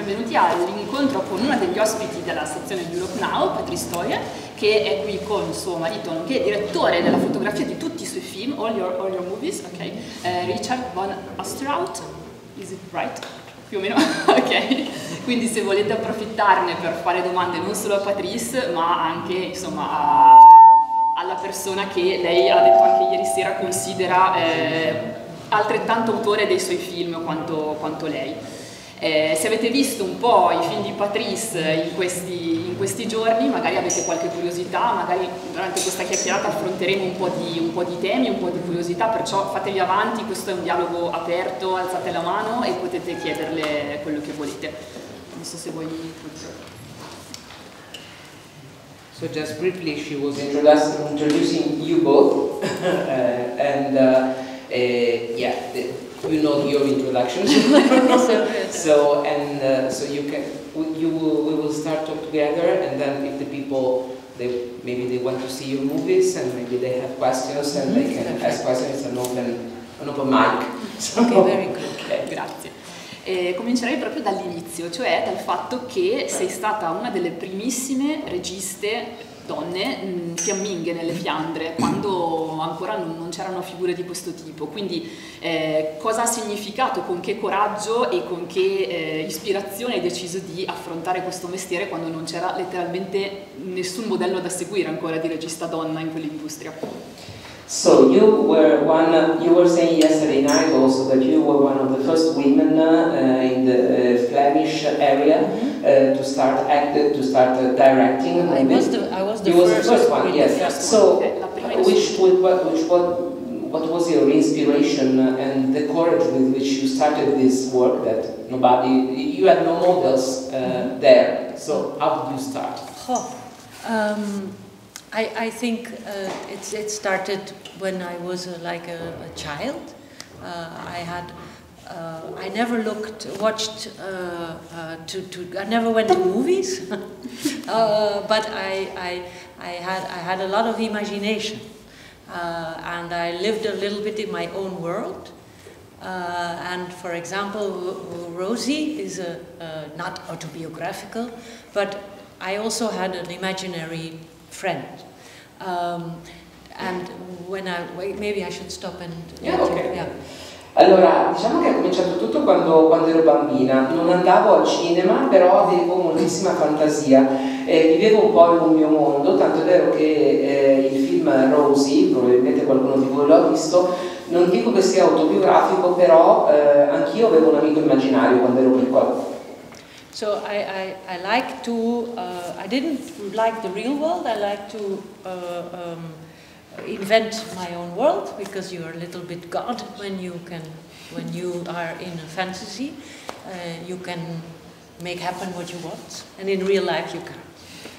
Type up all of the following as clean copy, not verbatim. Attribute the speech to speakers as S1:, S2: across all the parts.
S1: benvenuti all'incontro con una degli ospiti della sezione di Europe Now, Patrice Toye, che è qui con suo marito, nonché direttore della fotografia di tutti i suoi film, all your movies, ok? Richard von Osterhout, is it right? Più o meno, ok? Quindi se volete approfittarne per fare domande non solo a Patrice, ma anche, insomma, alla persona che lei ha detto anche ieri sera considera altrettanto autore dei suoi film quanto lei. Se avete visto un po' i film di Patrice in questi giorni, magari avete qualche curiosità, magari durante questa chiacchierata affronteremo un po' di temi, un po' di curiosità, perciò fatevi avanti, questo è un dialogo aperto, alzate la mano e potete chiederle quello che volete. Non so se vuoi...
S2: So just briefly, she was introducing you both, and yeah, you know your introductions. So you can, we will start talk together, and then if the people maybe they want to see your movies, and maybe they have questions, and they can ask questions. It's an open mic. So,
S1: ok, very good. Okay. Grazie. Comincerei proprio dall'inizio, cioè dal fatto che sei stata una delle primissime registe donne fiamminghe nelle Fiandre, quando ancora non c'erano figure di questo tipo, quindi cosa ha significato, con che coraggio e con che ispirazione hai deciso di affrontare questo mestiere quando non c'era letteralmente nessun modello da seguire ancora di regista donna in quell'industria?
S2: So you were saying yesterday night also that you were one of the first women in the Flemish area to start directing.
S3: I was the first
S2: one. Yes. So what was your inspiration and the courage with which you started this work? That you had no models there. So how did you start?
S3: I think it started when I was like a child. I never I never went to movies, but I had a lot of imagination, and I lived a little bit in my own world. And for example, Rosie is not autobiographical, but I also had an imaginary friend, and when maybe I should stop and
S2: okay.
S3: Yeah.
S2: Allora, diciamo che è cominciato tutto quando ero bambina. Non andavo al cinema, però avevo moltissima fantasia, vivevo un po' il mio mondo, tanto è vero che il film Rosie, probabilmente qualcuno di voi l'ha visto, non dico che sia autobiografico, però anch'io avevo un amico immaginario quando ero piccola.
S3: So I like to, I didn't like the real world, I like to invent my own world, because you're a little bit God when you are in a fantasy. You can make happen what you want, and in real life you can't.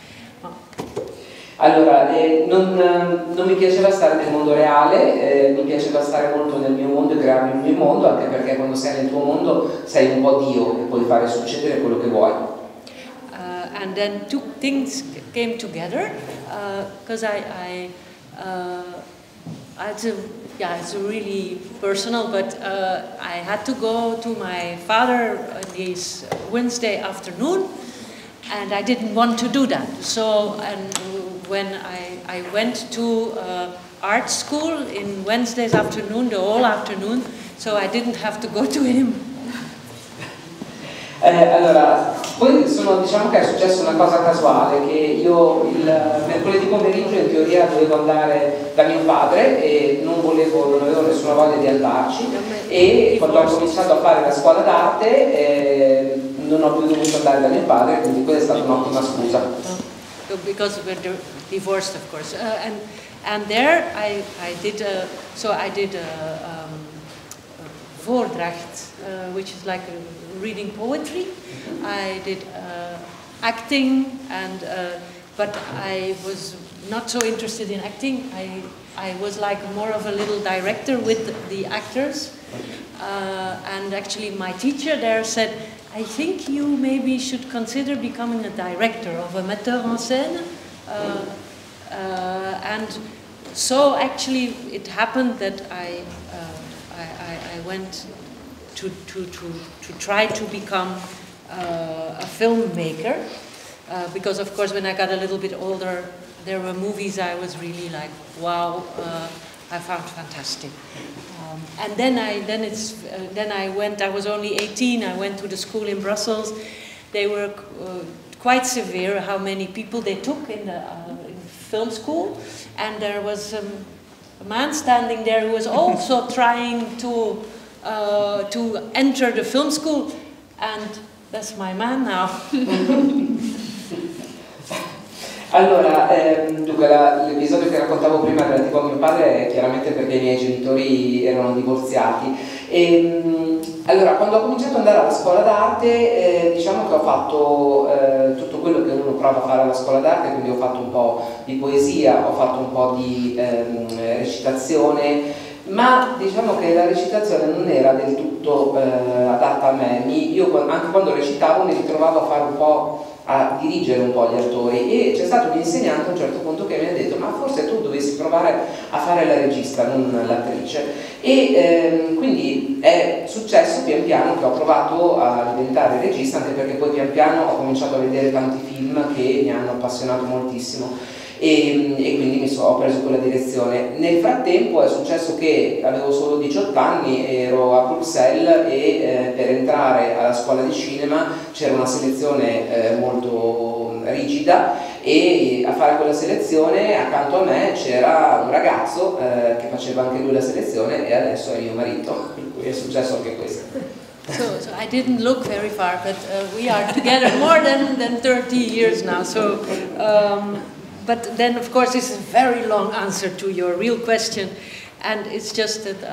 S2: Allora, non mi piaceva stare nel mondo reale, mi piaceva stare molto nel mio mondo e crearmi il mio mondo, anche perché quando sei nel tuo mondo sei un po' Dio e puoi fare succedere quello che vuoi.
S3: And then two things came together, because it's really personal, but I had to go to my father this Wednesday afternoon, and I didn't want to do that. So, and when I went to art school in Wednesday's afternoon, the whole afternoon, so I didn't have to go to him.
S2: Allora, poi diciamo che è successa una cosa casuale, che io il mercoledì pomeriggio in teoria dovevo andare da mio padre e non avevo nessuna voglia di andarci, e quando ho cominciato a fare la scuola d'arte non ho più dovuto andare da mio padre, quindi quella è stata un'ottima scusa.
S3: Because we're divorced, of course, and there I did Voordracht, which is like reading poetry. I did acting, but I was not so interested in acting. I was like more of a little director with the actors, and actually my teacher there said, I think you maybe should consider becoming a director, of a metteur en scène, and so actually it happened that I went to try to become a filmmaker, because of course when I got a little bit older, there were movies I was really like, wow, I found fantastic. And then I went. I was only 18. I went to the school in Brussels. They were quite severe how many people they took in the film school, and there was a man standing there who was also trying to enter the film school, and that's my man now.
S2: Allora, dunque l'episodio che raccontavo prima relativo a mio padre è chiaramente perché i miei genitori erano divorziati. Allora, quando ho cominciato ad andare alla scuola d'arte, diciamo che ho fatto tutto quello che uno prova a fare alla scuola d'arte, quindi ho fatto un po' di poesia, ho fatto un po' di recitazione, ma diciamo che la recitazione non era del tutto adatta a me. Io anche quando recitavo mi ritrovavo a fare un po', a dirigere un po' gli attori, e c'è stato un insegnante a un certo punto che mi ha detto: ma forse tu dovessi provare a fare la regista, non l'attrice. E quindi è successo pian piano che ho provato a diventare regista, anche perché poi pian piano ho cominciato a vedere tanti film che mi hanno appassionato moltissimo. E quindi ho preso quella direzione. Nel frattempo è successo che avevo solo 18 anni, ero a Bruxelles e per entrare alla scuola di cinema c'era una selezione molto rigida, e a fare quella selezione accanto a me c'era un ragazzo che faceva anche lui la selezione, e adesso è mio marito, per cui è successo anche questo.
S3: So I didn't look very far, but we are together more than 30 years now. So. But then, of course, this is a very long answer to your real question, and it's just that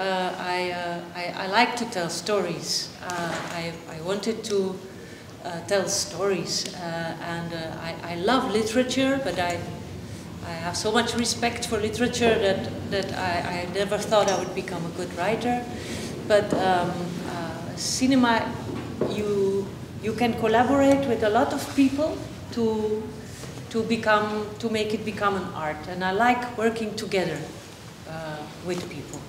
S3: I like to tell stories. I wanted to tell stories, and I love literature, but I have so much respect for literature that I never thought I would become a good writer. But cinema, you can collaborate with a lot of people to make it become an art, and I like working together with people.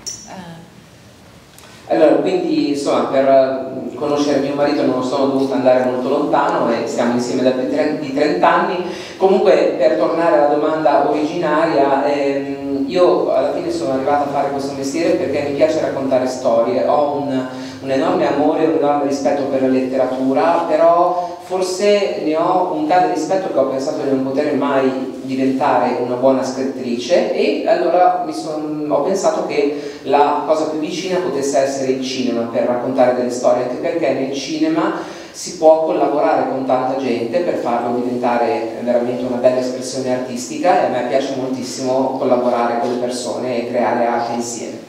S2: Allora, quindi insomma, per conoscere mio marito non sono dovuta andare molto lontano, e stiamo insieme da più di 30 anni. Comunque, per tornare alla domanda originaria, io alla fine sono arrivata a fare questo mestiere perché mi piace raccontare storie. Ho un enorme amore, un enorme rispetto per la letteratura, però forse ne ho un tale rispetto che ho pensato di non poter mai diventare una buona scrittrice, e allora ho pensato che la cosa più vicina potesse essere il cinema per raccontare delle storie, anche perché nel cinema si può collaborare con tanta gente per farlo diventare veramente una bella espressione artistica, e a me piace moltissimo collaborare con le persone e creare arte insieme.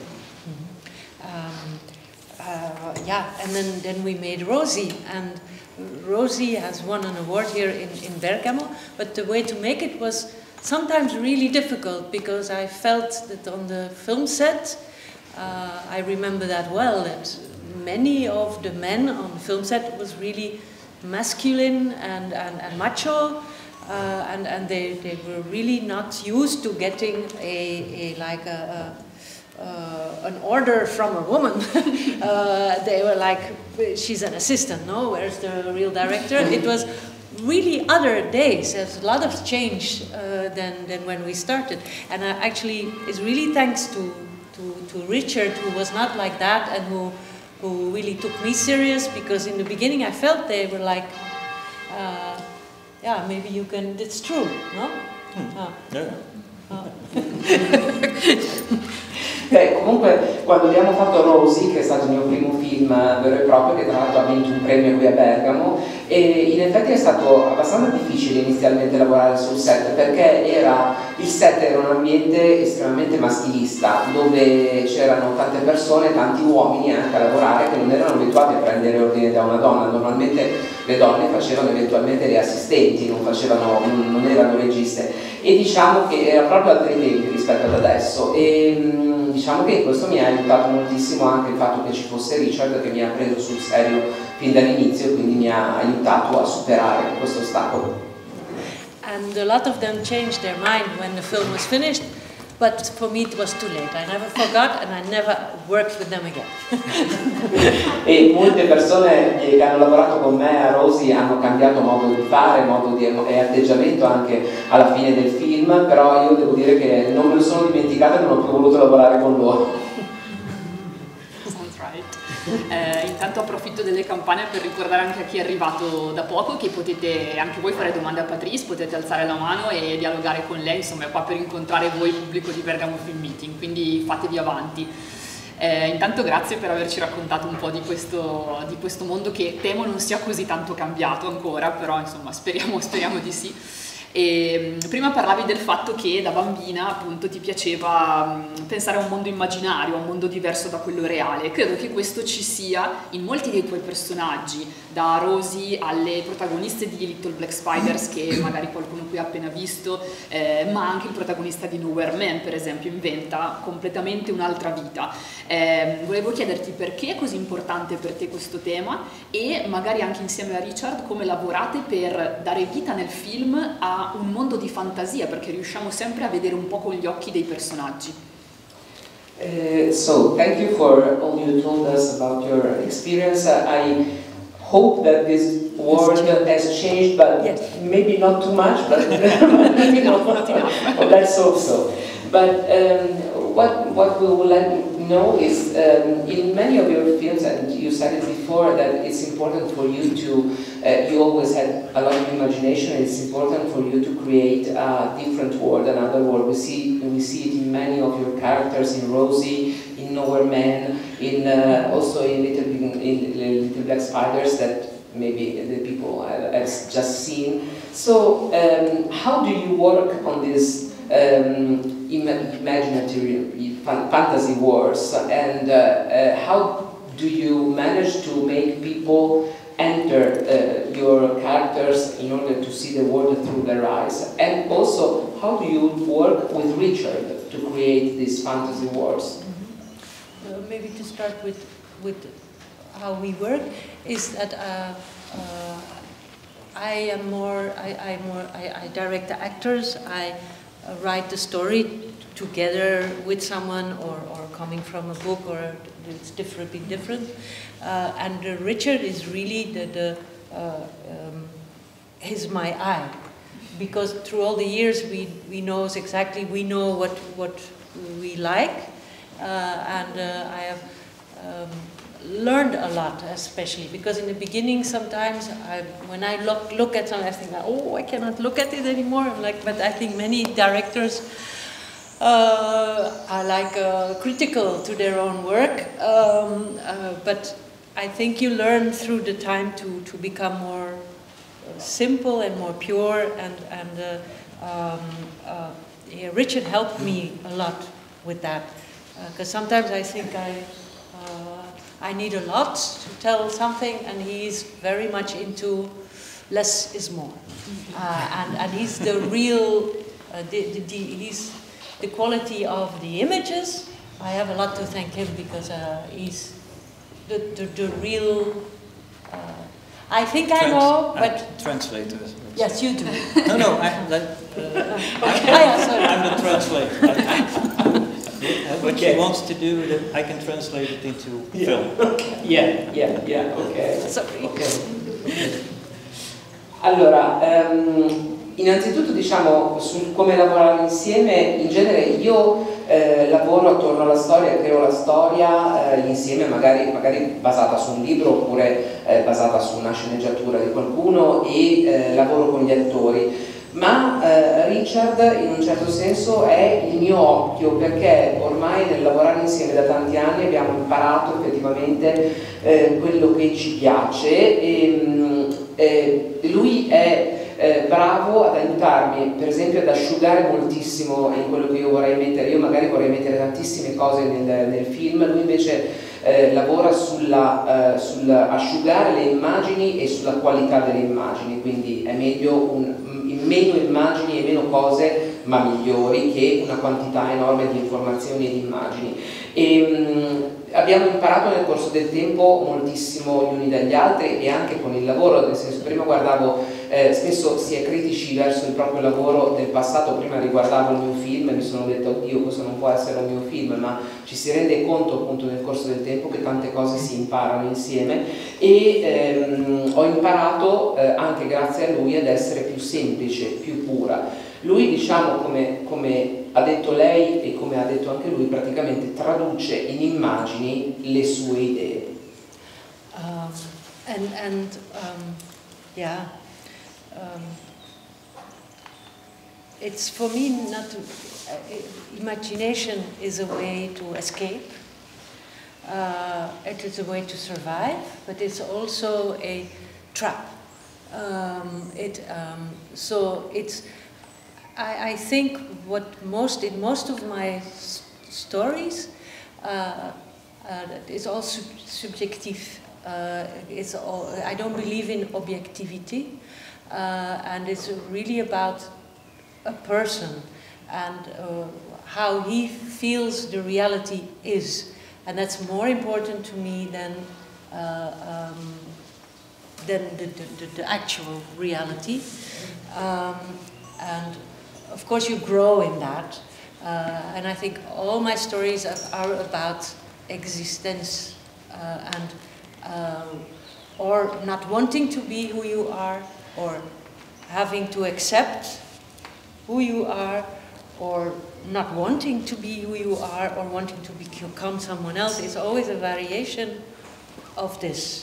S3: Yeah, and then we made Rosie, and Rosie has won an award here in Bergamo, but the way to make it was sometimes really difficult, because I felt that on the film set, I remember that well, that many of the men on the film set was really masculine and macho, and they were really not used to getting an order from a woman. They were like, she's an assistant, no? Where's the real director? It was really other days. There's a lot of change than when we started. And actually, it's really thanks to Richard, who was not like that, and who really took me serious, because in the beginning I felt they were like, yeah, maybe you can, it's true, no?
S4: Yeah.
S2: Beh, comunque quando abbiamo fatto Rosie, che è stato il mio primo film vero e proprio, che tra l'altro ha vinto un premio qui a Bergamo, e in effetti è stato abbastanza difficile inizialmente lavorare sul set, perché il set era un ambiente estremamente maschilista, dove c'erano tante persone, tanti uomini anche a lavorare, che non erano abituati a prendere ordine da una donna. Normalmente le donne facevano eventualmente le assistenti, non erano registe, e diciamo che era proprio altri tempi rispetto ad adesso, e diciamo che questo mi ha aiutato moltissimo anche il fatto che ci fosse Richard, che mi ha preso sul serio fin dall'inizio, e quindi mi ha aiutato a superare questo ostacolo.
S3: And a lot of them changed their mind when the film was finished. but for me it was too late. I never forgot and I never worked with them again.
S2: E molte persone che hanno lavorato con me a Rosie hanno cambiato modo di fare, e atteggiamento anche alla fine del film, però io devo dire che non me lo sono dimenticato e non ho più voluto lavorare con loro.
S1: Intanto approfitto delle campane per ricordare anche a chi è arrivato da poco che potete anche voi fare domande a Patrice, potete alzare la mano e dialogare con lei, insomma è qua per incontrare voi pubblico di Bergamo Film Meeting, quindi fatevi avanti. Intanto grazie per averci raccontato un po' di questo mondo che temo non sia così tanto cambiato ancora, però insomma speriamo di sì. E prima parlavi del fatto che da bambina appunto ti piaceva pensare a un mondo immaginario, a un mondo diverso da quello reale. Credo che questo ci sia in molti dei tuoi personaggi, da Rosie alle protagoniste di Little Black Spiders, che magari qualcuno qui ha appena visto, ma anche il protagonista di Nowhere Man per esempio inventa completamente un'altra vita. Volevo chiederti perché è così importante per te questo tema e magari anche insieme a Richard come lavorate per dare vita nel film a un mondo di fantasia, perché riusciamo sempre a vedere un po' con gli occhi dei personaggi.
S2: So, thank you for all you told us about your experience. I hope that this world has changed, but yes, maybe not too much, but not enough. Let's hope so. But what we would like to know is, in many of your films, and you said it before, that it's important for you to, you always had a lot of imagination, and it's important for you to create a different world, another world. We see it in many of your characters, in Rosie, in Nowhere Man, also in Little Black Spiders, that maybe the people have just seen. So, how do you work on this imaginary fantasy worlds, and how do you manage to make people enter your characters in order to see the world through their eyes? And also, how do you work with Richard to create these fantasy worlds?
S3: Maybe to start with how we work is that I direct the actors. I write the story together with someone, or coming from a book, or it's different. And Richard is really he's my eye, because through all the years we know what we like, and I have learned a lot, especially because in the beginning sometimes when I look at something I think, oh, I cannot look at it anymore. But I think many directors are critical to their own work, but I think you learn through the time to become more simple and more pure, and Richard helped me a lot with that, because sometimes I think I need a lot to tell something, and he's very much into less is more, and he's the real, he's the quality of the images. I have a lot to thank him, because he's the real. I think I know, but
S4: translators.
S3: Yes, you do.
S4: No, I'm the translator. What she wants to do, I can translate it into film.
S2: Yeah, ok.
S3: Sorry.
S2: Okay. Allora, innanzitutto diciamo su come lavorare insieme. In genere io lavoro attorno alla storia, creo la storia insieme, magari basata su un libro, oppure basata su una sceneggiatura di qualcuno, e lavoro con gli attori. Ma Richard in un certo senso è il mio occhio, perché ormai nel lavorare insieme da tanti anni abbiamo imparato effettivamente quello che ci piace, e lui è bravo ad aiutarmi, per esempio, ad asciugare moltissimo in quello che io vorrei mettere. Io magari vorrei mettere tantissime cose nel film, lui invece lavora sull'asciugare le immagini e sulla qualità delle immagini, quindi è meglio meno immagini e meno cose, ma migliori, che una quantità enorme di informazioni e di immagini. E abbiamo imparato nel corso del tempo moltissimo gli uni dagli altri, e anche con il lavoro, nel senso, prima guardavo spesso si è critici verso il proprio lavoro del passato. Prima riguardavo il mio film e mi sono detto oddio, questo non può essere un mio film, ma ci si rende conto appunto nel corso del tempo che tante cose si imparano insieme, e ho imparato anche grazie a lui ad essere più semplice, più pura. Lui, diciamo, come ha detto lei e come ha detto anche lui, praticamente traduce in immagini le sue idee.
S3: It's for me not to, imagination is a way to escape. It is a way to survive, but it's also a trap. So it's. I think in most of my stories, it's all subjective. I don't believe in objectivity, and it's really about a person and how he feels the reality is, and that's more important to me than the actual reality. And of course you grow in that, and I think all my stories are about existence or not wanting to be who you are, or having to accept who you are, or not wanting to be who you are, or wanting to become someone else. It's always a variation of this.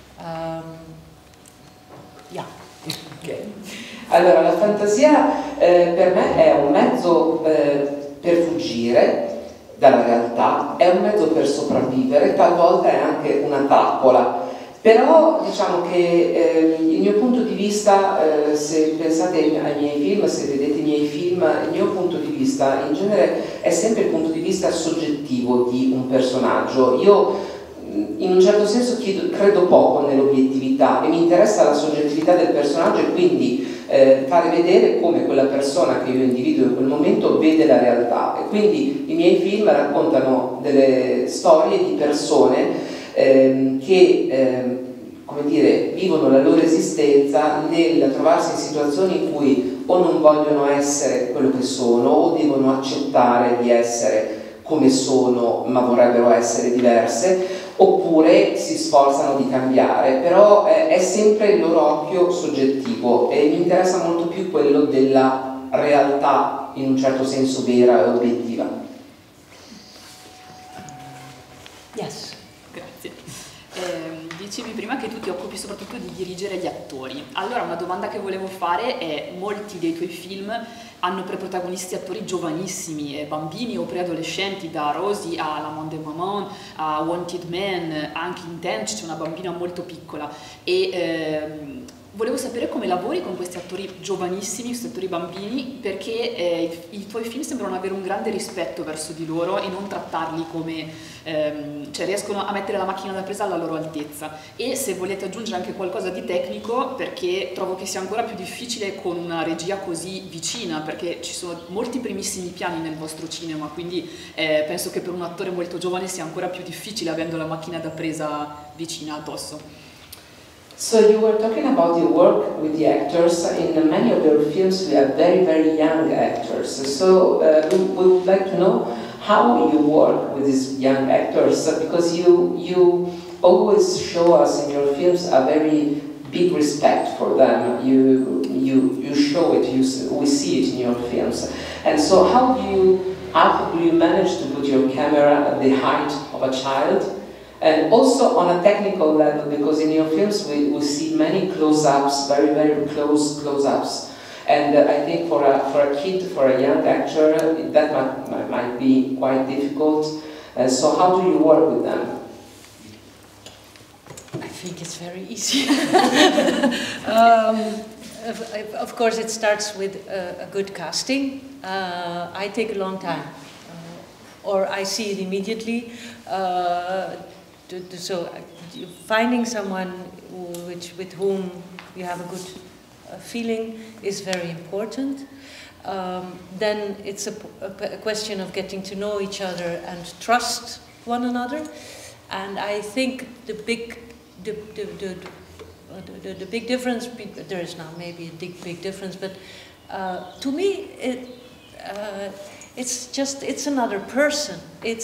S3: Yeah.
S2: Okay. Allora, la fantasia per me è un mezzo per fuggire dalla realtà, è un mezzo per sopravvivere, talvolta è anche una trappola. Però diciamo che il mio punto di vista, se pensate ai miei film, se vedete i miei film, il mio punto di vista in genere è sempre il punto di vista soggettivo di un personaggio. Io in un certo senso credo poco nell'obiettività e mi interessa la soggettività del personaggio, e quindi fare vedere come quella persona che io individuo in quel momento vede la realtà. E quindi i miei film raccontano delle storie di persone che come dire, vivono la loro esistenza nel trovarsi in situazioni in cui o non vogliono essere quello che sono, o devono accettare di essere come sono ma vorrebbero essere diverse, oppure si sforzano di cambiare. Però è sempre il loro occhio soggettivo e mi interessa molto più quello della realtà in un certo senso vera e obiettiva.
S3: Yes.
S1: Grazie. Dicevi prima che tu ti occupi soprattutto di dirigere gli attori. Allora una domanda che volevo fare è: molti dei tuoi film hanno per protagonisti attori giovanissimi, bambini o preadolescenti, da Rosie a L'Amant de Maman a Wanted Man, anche in Tench c'è una bambina molto piccola, e volevo sapere come lavori con questi attori giovanissimi, questi attori bambini, perché i tuoi film sembrano avere un grande rispetto verso di loro e non trattarli come, cioè riescono a mettere la macchina da presa alla loro altezza. E se volete aggiungere anche qualcosa di tecnico, perché trovo che sia ancora più difficile con una regia così vicina, perché ci sono molti primissimi piani nel vostro cinema, quindi penso che per un attore molto giovane sia ancora più difficile avendo la macchina da presa vicina addosso.
S2: So you were talking about your work with the actors. In many of your films we have very, very young actors. So we would like to know how you work with these young actors, because you always show us in your films a very big respect for them. You show it, we see it in your films. And so how do you manage to put your camera at the height of a child? And also on a technical level, because in your films we see many close-ups, very, very close close-ups. And I think for a kid, for a young actor, that might be quite difficult. So how do you work with them?
S3: I think it's very easy. Of course, it starts with a good casting. I take a long time, or I see it immediately. So finding someone with whom you have a good feeling is very important. Then it's a question of getting to know each other and trust one another. And I think the big difference, there is now maybe a big difference, but to me it's another person.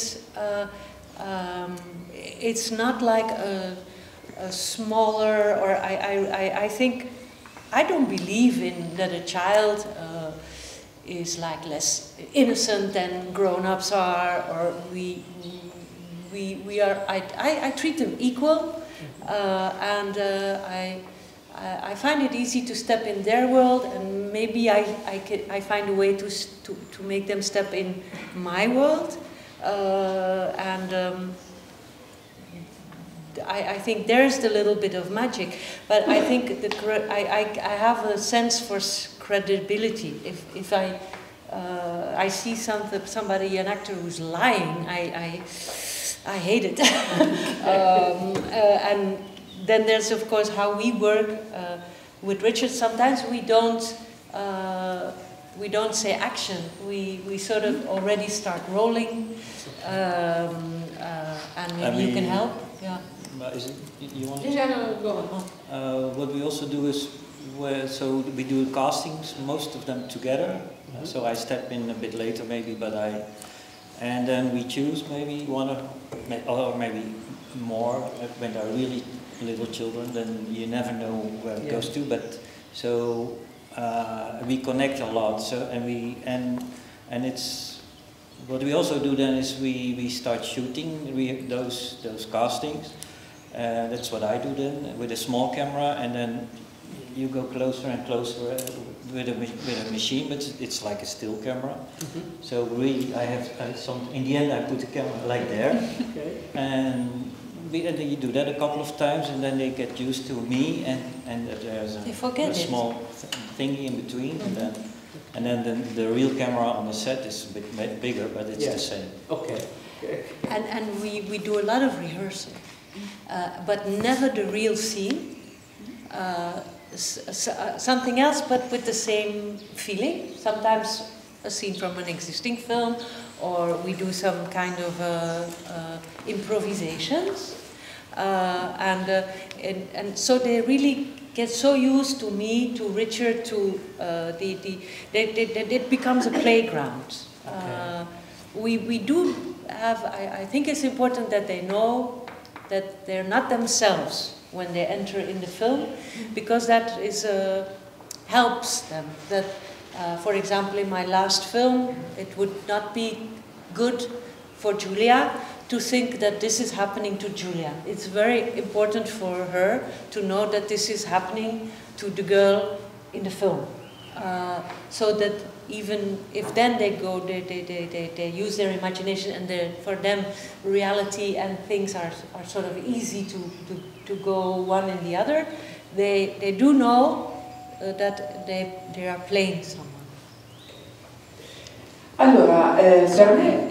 S3: It's not like a smaller, or I think, I don't believe in that a child is like less innocent than grown-ups are, or we are, I treat them equal, and I find it easy to step in their world, and maybe I find a way to make them step in my world, I think there's the little bit of magic, but I think I have a sense for credibility. If I see somebody, an actor who's lying, I hate it. And then there's of course how we work with Richard. Sometimes we don't say action. We sort of already start rolling, and maybe you can help. Yeah.
S4: Is it, you want to?
S3: Yeah, no, go on.
S4: What we also do is, so we do castings, most of them together. So I step in a bit later maybe, and then we choose maybe one or maybe more. When they're really little children, then you never know where it goes to. But so we connect a lot. So and it's. What we also do then is we start shooting those castings. That's what I do then with a small camera, and then you go closer and closer with a machine, but it's like a still camera. So really, in the end I put the camera like there, and then you do that a couple of times, and then they get used to me, and there's a small thingy in between, and then the real camera on the set is a bit bigger, but it's the same.
S2: Okay.
S3: And we do a lot of rehearsal, but never the real scene. Something else, but with the same feeling. Sometimes a scene from an existing film, or we do some kind of improvisations, and so they really get so used to me, to Richard, to it becomes a playground. We do have. I think it's important that they know that they're not themselves when they enter in the film, because that helps them. That, for example, in my last film, it would not be good for Julia to think that this is happening to Julia. It's very important for her to know that this is happening to the girl in the film. So that even if then they go, they use their imagination, and for them reality and things are sort of easy to go one and the other, they do know that they are playing someone.
S2: Allora, per me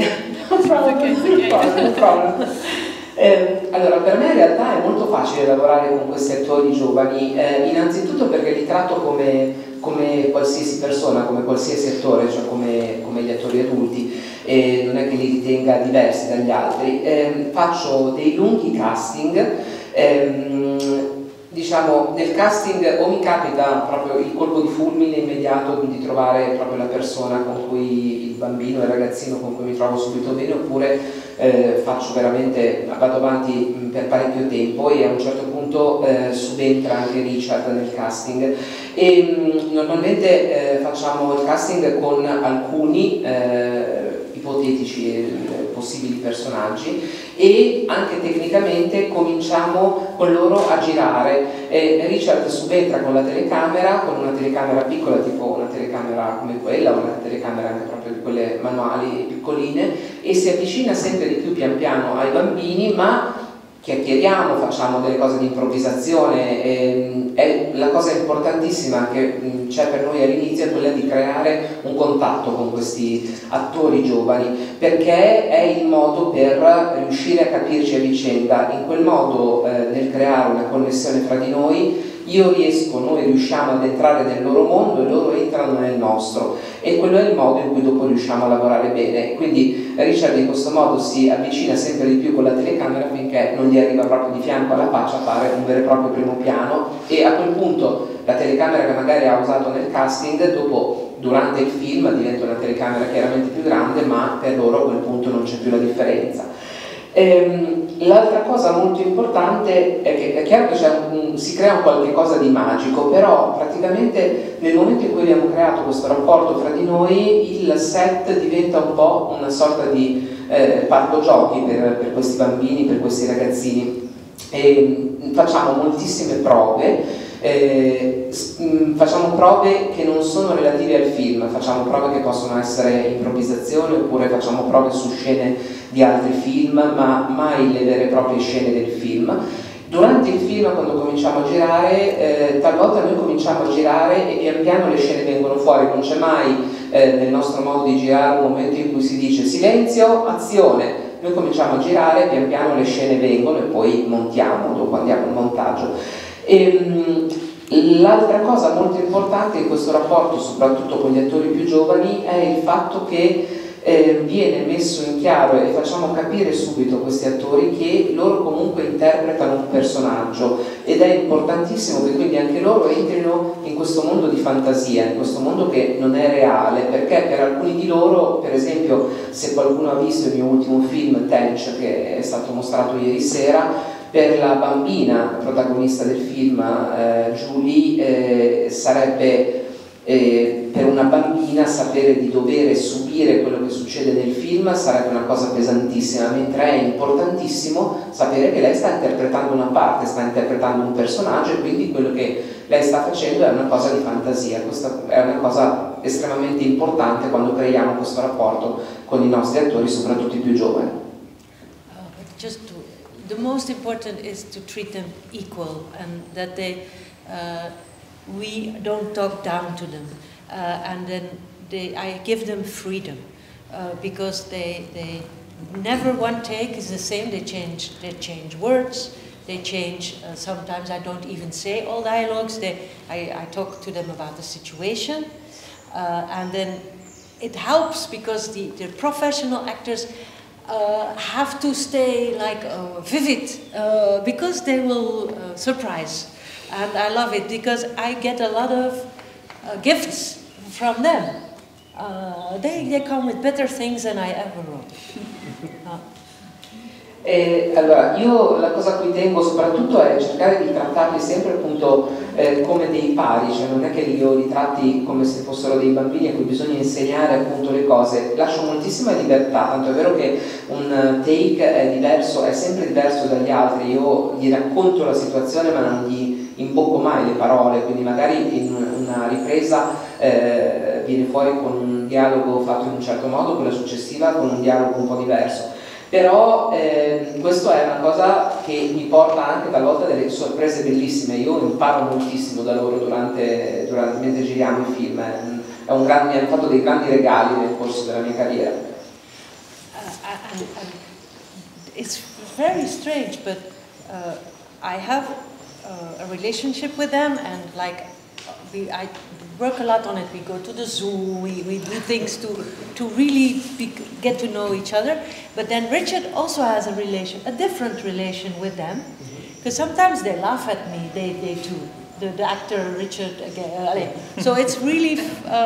S2: allora, per me in realtà è molto facile lavorare con questi attori giovani, innanzitutto perché li tratto come qualsiasi persona, come qualsiasi attore, cioè come gli attori adulti, non è che li ritenga diversi dagli altri. Faccio dei lunghi casting, diciamo nel casting o mi capita proprio il colpo di fulmine immediato di trovare proprio la persona con cui, il bambino, il ragazzino con cui mi trovo subito bene, oppure faccio veramente, vado avanti per parecchio tempo e a un certo punto subentra anche Richard nel casting, e normalmente facciamo il casting con alcuni ipotetici possibili personaggi, e anche tecnicamente cominciamo con loro a girare. Richard subentra con la telecamera, con una telecamera piccola, tipo una telecamera come quella, una telecamera anche proprio di quelle manuali piccoline, e si avvicina sempre di più pian piano ai bambini, ma chiacchieriamo, facciamo delle cose di improvvisazione. La cosa importantissima che c'è per noi all'inizio è quella di creare un contatto con questi attori giovani, perché è il modo per riuscire a capirci a vicenda. In quel modo, nel creare una connessione fra di noi, noi riusciamo ad entrare nel loro mondo e loro entrano nel nostro, e quello è il modo in cui dopo riusciamo a lavorare bene. Quindi Richard in questo modo si avvicina sempre di più con la telecamera finché non gli arriva proprio di fianco alla faccia, fare un vero e proprio primo piano, e a quel punto la telecamera che magari ha usato nel casting dopo, durante il film, diventa una telecamera chiaramente più grande, ma per loro a quel punto non c'è più la differenza. L'altra cosa molto importante è che è chiaro che si crea un qualche cosa di magico, però praticamente nel momento in cui abbiamo creato questo rapporto fra di noi, il set diventa un po' una sorta di parco giochi per questi bambini, per questi ragazzini. Facciamo moltissime prove. Facciamo prove che non sono relative al film, facciamo prove che possono essere improvvisazioni, oppure facciamo prove su scene di altri film, ma mai le vere e proprie scene del film. Durante il film, quando cominciamo a girare, talvolta noi cominciamo a girare e pian piano le scene vengono fuori, non c'è mai nel nostro modo di girare un momento in cui si dice silenzio, azione. Noi cominciamo a girare, pian piano le scene vengono e poi montiamo, dopo andiamo al montaggio. L'altra cosa molto importante in questo rapporto, soprattutto con gli attori più giovani, è il fatto che viene messo in chiaro e facciamo capire subito a questi attori che loro comunque interpretano un personaggio, ed è importantissimo che quindi anche loro entrino in questo mondo di fantasia, in questo mondo che non è reale, perché per alcuni di loro, per esempio, se qualcuno ha visto il mio ultimo film Tench, che è stato mostrato ieri sera, per la bambina protagonista del film, Julie, sarebbe per una bambina sapere di dover subire quello che succede nel film sarebbe una cosa pesantissima, mentre è importantissimo sapere che lei sta interpretando una parte, sta interpretando un personaggio, e quindi quello che lei sta facendo è una cosa di fantasia. Questa è una cosa estremamente importante quando creiamo questo rapporto con i nostri attori, soprattutto i più giovani.
S3: The most important is to treat them equal, and that we don't talk down to them, and then I give them freedom, because they never one take is the same. They change words, they change. Sometimes I don't even say all dialogues. I talk to them about the situation, and then it helps because the professional actors have to stay like vivid, because they will surprise, and I love it because I get a lot of gifts from them. They come with better things than I ever wrote.
S2: Allora, io la cosa a cui tengo soprattutto è cercare di trattarli sempre appunto come dei pari, cioè non è che io li tratti come se fossero dei bambini a cui bisogna insegnare appunto le cose. Lascio moltissima libertà, tanto è vero che un take è diverso, è sempre diverso dagli altri. Io gli racconto la situazione ma non gli imbocco mai le parole, quindi magari in una ripresa viene fuori con un dialogo fatto in un certo modo, quella successiva con un dialogo un po' diverso. Però questo è una cosa che mi porta anche talvolta delle sorprese bellissime. Io imparo moltissimo da loro mentre giriamo i film. Mi hanno fatto dei grandi regali nel corso della mia carriera.
S3: It's very strange, but I have a relationship with them, and like I work a lot on it. We go to the zoo, we do things to really get to know each other. But then Richard also has a different relation with them, because sometimes they laugh at me, they too. The actor Richard again. So it's really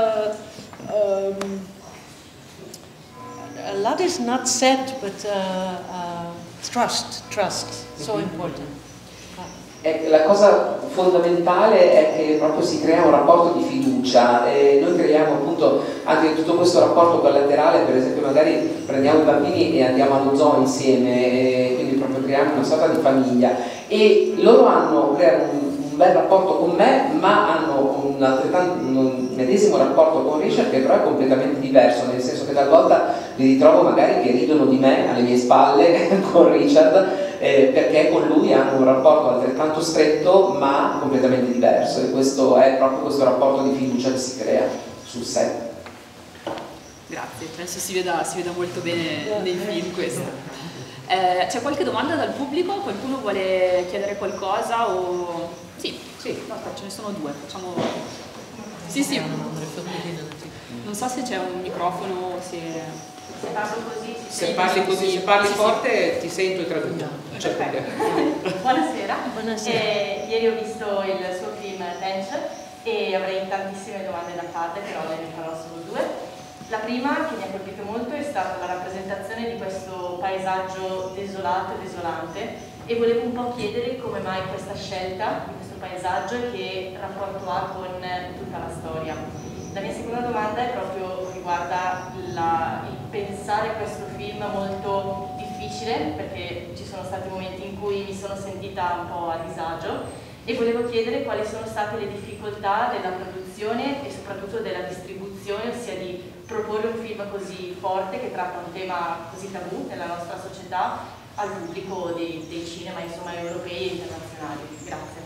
S3: a lot is not said, but trust, so important.
S2: La cosa fondamentale è che proprio si crea un rapporto di fiducia, e noi creiamo appunto anche tutto questo rapporto collaterale. Per esempio magari prendiamo i bambini e andiamo allo zoo insieme, e quindi proprio creiamo una sorta di famiglia, e loro creano un bel rapporto con me, ma hanno un medesimo rapporto con Richard, che però è completamente diverso, nel senso che talvolta li ritrovo magari che ridono di me alle mie spalle con Richard, perché con lui hanno un rapporto altrettanto stretto ma completamente diverso, e questo è proprio questo rapporto di fiducia che si crea sul set.
S1: Grazie, penso si veda molto bene nei film questo. C'è qualche domanda dal pubblico? Qualcuno vuole chiedere qualcosa o Sì, no, ce ne sono due, facciamo... Sì, sì. Non so se c'è un microfono o se...
S2: Se parli così, se parli forte ti sento e traduco.
S5: Buonasera.
S3: Buonasera.
S5: Ieri ho visto il suo film Tench e avrei tantissime domande da farle, però ne farò solo due. La prima, che mi ha colpito molto, è stata la rappresentazione di questo paesaggio desolato e desolante, e volevo un po' chiedere come mai questa scelta di questo paesaggio e che rapporto ha con tutta la storia. La mia seconda domanda è proprio riguarda il pensare questo film molto difficile, perché ci sono stati momenti in cui mi sono sentita un po' a disagio, e volevo chiedere quali sono state le difficoltà della produzione e soprattutto della distribuzione, ossia di proporre un film così forte che tratta un tema così tabù nella nostra società al pubblico dei cinema, insomma, europei e internazionali. Grazie.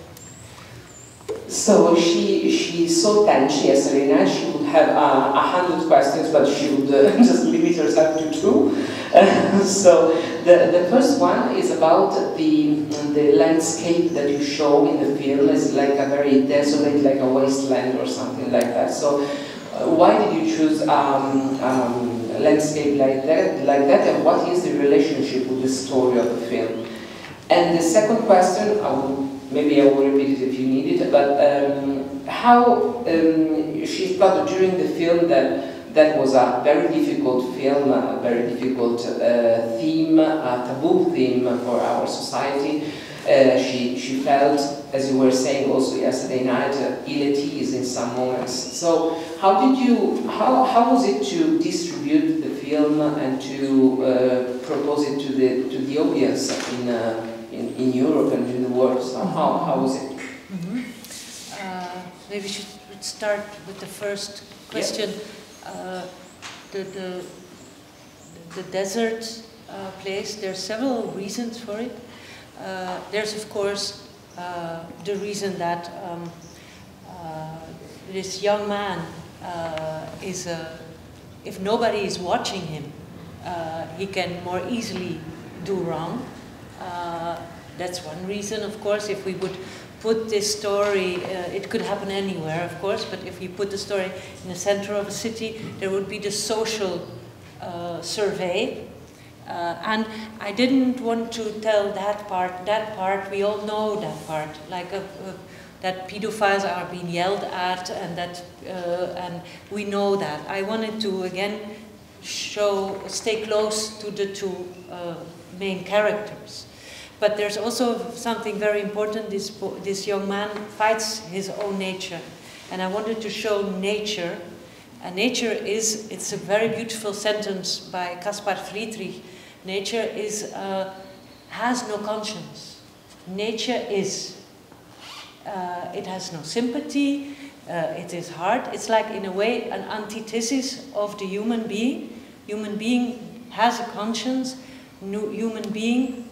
S2: So she saw Tench yesterday night. She would have 100 questions, but she would just limit herself to 2. So the first one is about the landscape that you show in the film. Is like a very desolate, like a wasteland or something like that. So why did you choose landscape like that, and what is the relationship with the story of the film? And the second question, maybe I will repeat it if you need it, but how she thought during the film that was a very difficult film, a very difficult theme, a taboo theme for our society. She felt, as you were saying also yesterday night, ill at ease in some moments. So how was it to distribute the film and to propose it to the audience in Europe and in the world? So how was it?
S3: Maybe we should start with the first question.
S2: Yeah.
S3: The desert place, there are several reasons for it. There's of course the reason that this young man if nobody is watching him, he can more easily do wrong. That's one reason, of course. If we would put this story, it could happen anywhere, of course, but if you put the story in the center of a city, there would be the social survey. And I didn't want to tell that part, we all know that part, like that pedophiles are being yelled at, and that, and we know that. I wanted to, again, stay close to the two main characters. But there's also something very important. This young man fights his own nature. And I wanted to show nature. And nature is, it's a very beautiful sentence by Caspar Friedrich. Nature has no conscience. Nature is. It has no sympathy. It is hard. It's like, in a way, an antithesis of the human being. Human being has a conscience. Human being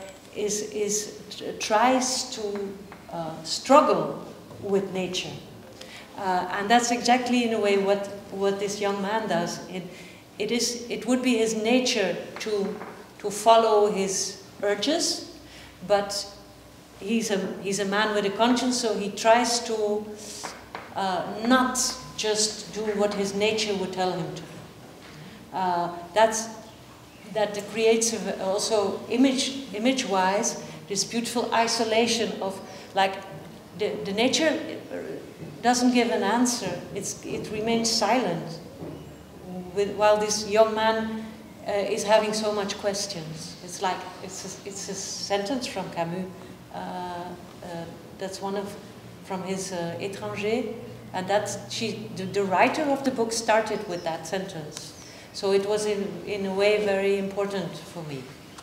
S3: tries to struggle with nature. And that's exactly, in a way, what this young man does. It would be his nature to follow his urges, but he's a man with a conscience, so he tries to not just do what his nature would tell him to do. That creates also image-wise this beautiful isolation of, like, the nature doesn't give an answer. It remains silent while this young man is having so much questions. It's like it's a sentence from Camus. That's from his Étranger, and the writer of the book started with that sentence. So it was in a way very important for me,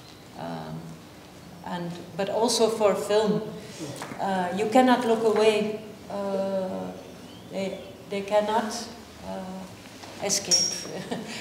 S3: but also for film. You cannot look away. They cannot escape.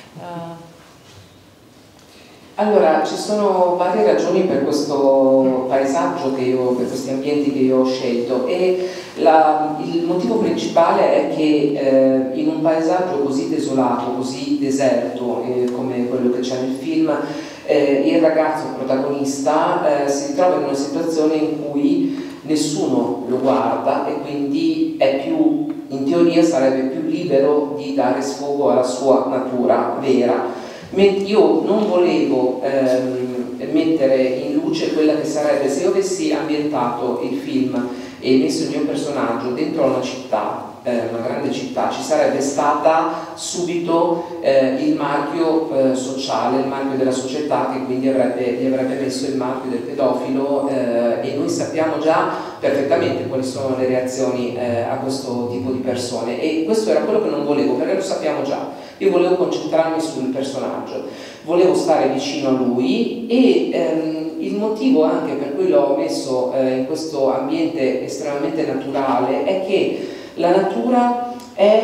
S2: Allora, ci sono varie ragioni per questo paesaggio per questi ambienti che io ho scelto, e il motivo principale è che in un paesaggio così desolato, così deserto come quello che c'è nel film, il ragazzo protagonista si trova in una situazione in cui nessuno lo guarda e quindi è più, in teoria sarebbe più libero di dare sfogo alla sua natura vera. Io non volevo mettere in luce quella che sarebbe, se io avessi ambientato il film e messo il mio personaggio dentro una città, una grande città, ci sarebbe stata subito il marchio sociale, il marchio della società, che quindi gli avrebbe messo il marchio del pedofilo, e noi sappiamo già perfettamente quali sono le reazioni a questo tipo di persone, e questo era quello che non volevo, perché lo sappiamo già. Io volevo concentrarmi sul personaggio, volevo stare vicino a lui, e il motivo anche per cui l'ho messo in questo ambiente estremamente naturale è che la natura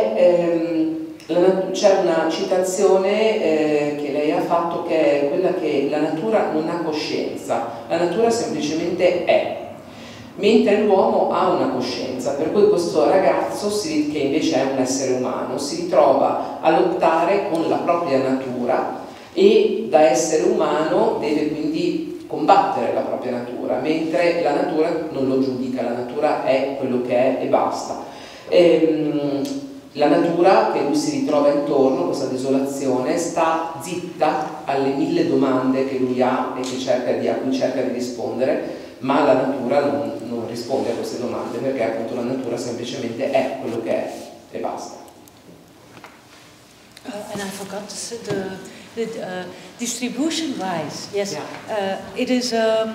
S2: c'è una citazione che lei ha fatto, che è quella che la natura non ha coscienza, la natura semplicemente è, mentre l'uomo ha una coscienza, per cui questo ragazzo, che invece è un essere umano, si ritrova a lottare con la propria natura e da essere umano deve quindi combattere la propria natura, mentre la natura non lo giudica, la natura è quello che è e basta. La natura che lui si ritrova intorno, questa desolazione, sta zitta alle 1000 domande che lui ha e a cui cerca di rispondere, ma la natura non risponde a queste domande, perché appunto la natura semplicemente è quello che è e basta.
S3: And I forgot to say the distribution-wise, yes, yeah. It is.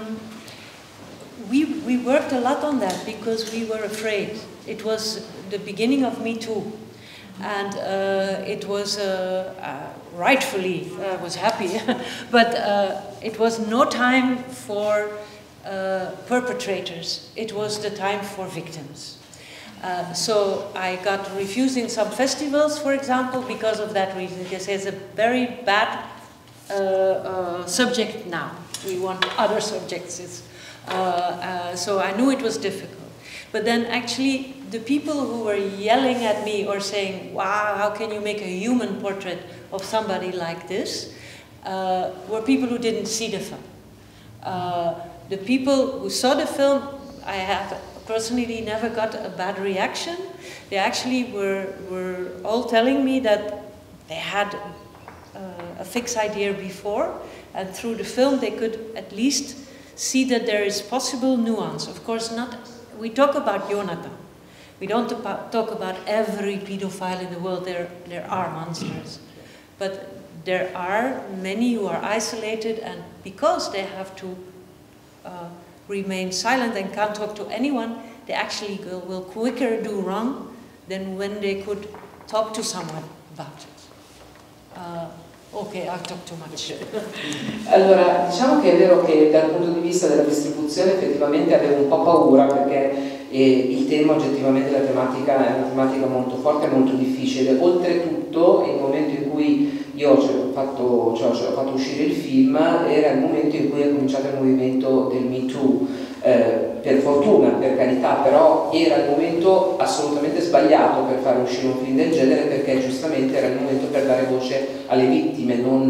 S3: We worked a lot on that because we were afraid. It was the beginning of Me Too, and it was rightfully was happy, but it was no time for perpetrators. It was the time for victims. So I got refused in some festivals, for example, because of that reason. Because it's a very bad subject now. We want other subjects. So I knew it was difficult. But then actually the people who were yelling at me or saying, wow, how can you make a human portrait of somebody like this, were people who didn't see the film. The people who saw the film, I have personally never got a bad reaction. They actually were all telling me that they had a fixed idea before, and through the film they could at least see that there is possible nuance. Of course, we talk about Jonathan. We don't talk about every pedophile in the world. There are monsters. But there are many who are isolated, and because they have to remain silent and can't talk to anyone, they actually will quicker do wrong than when they could talk to someone about it. Ok, I talk too much.
S2: Allora, diciamo che è vero che dal punto di vista della distribuzione effettivamente avevo un po' paura, perché il tema oggettivamente, la tematica è una tematica molto forte e molto difficile. Oltretutto, il momento in cui io ho fatto uscire il film era il momento in cui è cominciato il movimento del Me Too. Per fortuna, per carità, però era il momento assolutamente sbagliato per fare uscire un film del genere, perché giustamente era il momento per dare voce alle vittime, non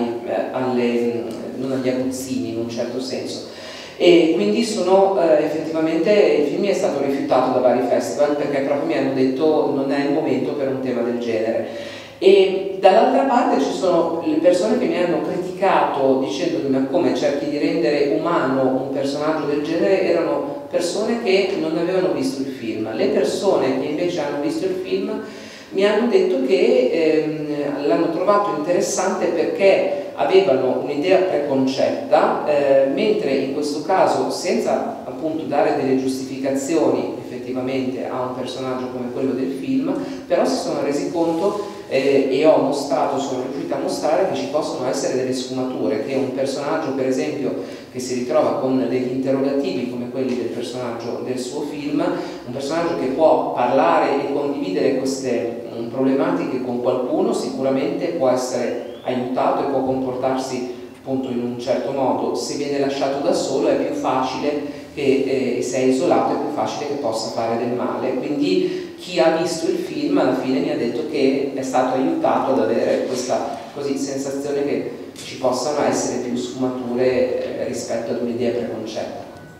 S2: agli aguzzini in un certo senso. E quindi effettivamente il film è stato rifiutato da vari festival, perché proprio mi hanno detto non è il momento per un tema del genere. E dall'altra parte ci sono le persone che mi hanno criticato dicendomi: ma come cerchi di rendere umano un personaggio del genere? Erano persone che non avevano visto il film. Le persone che invece hanno visto il film mi hanno detto che l'hanno trovato interessante perché avevano un'idea preconcetta, mentre in questo caso, senza appunto dare delle giustificazioni effettivamente a un personaggio come quello del film, però si sono resi conto e sono riuscita a mostrare che ci possono essere delle sfumature, che un personaggio per esempio che si ritrova con degli interrogativi come quelli del personaggio del suo film, un personaggio che può parlare e condividere queste problematiche con qualcuno, sicuramente può essere aiutato e può comportarsi appunto in un certo modo. Se viene lasciato da solo è più facile che se è isolato è più facile che possa fare del male. Quindi chi ha visto il film alla fine mi ha detto che è stato aiutato ad avere questa sensazione che ci possano essere più sfumature rispetto ad un'idea preconcetta.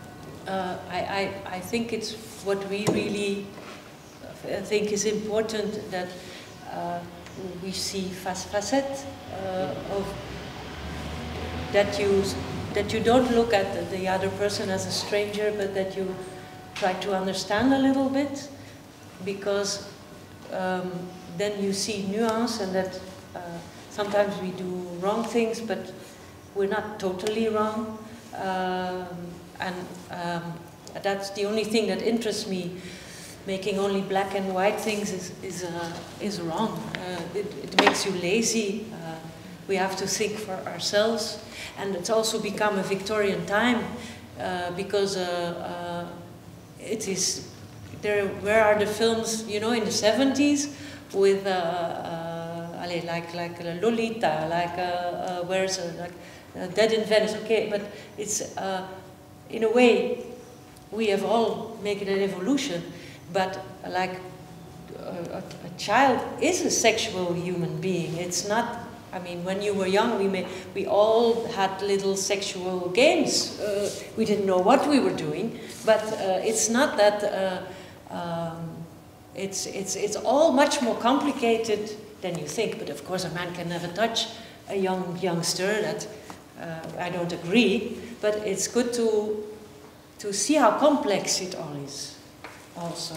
S3: I think it's what we really think is important, that we see facets of that you don't look at the other person as a stranger, but that you try to understand a little bit, because then you see nuance, and that sometimes we do wrong things, but we're not totally wrong, and that's the only thing that interests me. Making only black and white things is wrong. It makes you lazy. We have to think for ourselves, and it's also become a Victorian time because it is there. Where are the films? You know, in the 70s with like Lolita, like where's like Dead in Venice? Okay, but it's in a way we have all made an evolution. But like a child is a sexual human being. It's not. I mean, when you were young, we all had little sexual games. We didn't know what we were doing, but it's not that. It's all much more complicated than you think. But of course, a man can never touch a youngster. That I don't agree. But it's good to see how complex it all is. Also.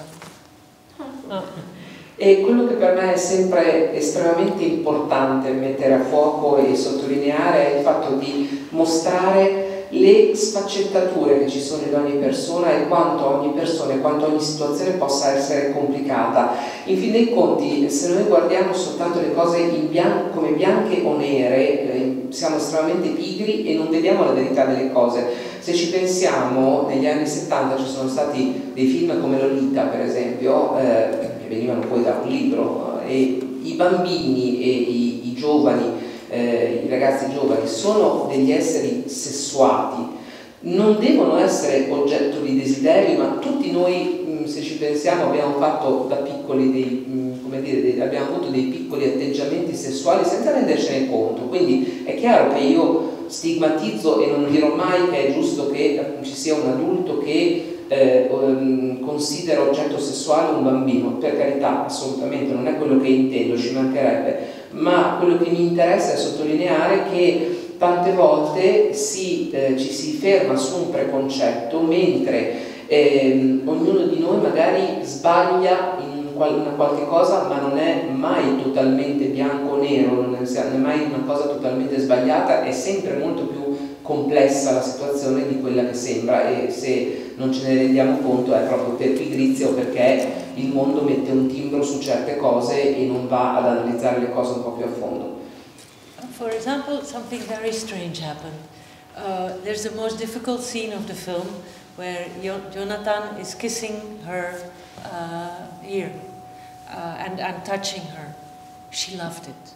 S2: E quello che per me è sempre estremamente importante mettere a fuoco e sottolineare è il fatto di mostrare le sfaccettature che ci sono in ogni persona e quanto ogni persona e quanto ogni situazione possa essere complicata. In fin dei conti, se noi guardiamo soltanto le cose come bianche o nere, siamo estremamente pigri e non vediamo la verità delle cose. Se ci pensiamo, negli anni 70 ci sono stati dei film come Lolita, per esempio, che venivano poi da un libro, e i bambini e i giovani, i ragazzi giovani, sono degli esseri sessuati, non devono essere oggetto di desiderio, ma tutti noi, se ci pensiamo, abbiamo fatto da piccoli abbiamo avuto dei piccoli atteggiamenti sessuali senza rendercene conto. Quindi è chiaro che io stigmatizzo e non dirò mai che è giusto che ci sia un adulto che considera oggetto sessuale un bambino. Per carità, assolutamente non è quello che intendo, ci mancherebbe, ma quello che mi interessa è sottolineare che tante volte ci si ferma su un preconcetto, mentre ognuno di noi magari sbaglia in una qualche cosa, ma non è mai totalmente bianco o nero, non è mai una cosa totalmente sbagliata, è sempre molto più complessa la situazione di quella che sembra, e se non ce ne rendiamo conto è proprio per pigrizia o perché il mondo mette un timbro su certe cose e non va ad analizzare le cose un po' più a fondo.
S3: For example, something very strange happened. There's the most difficult scene of the film where Jonathan is kissing her ear and touching her. She loved it.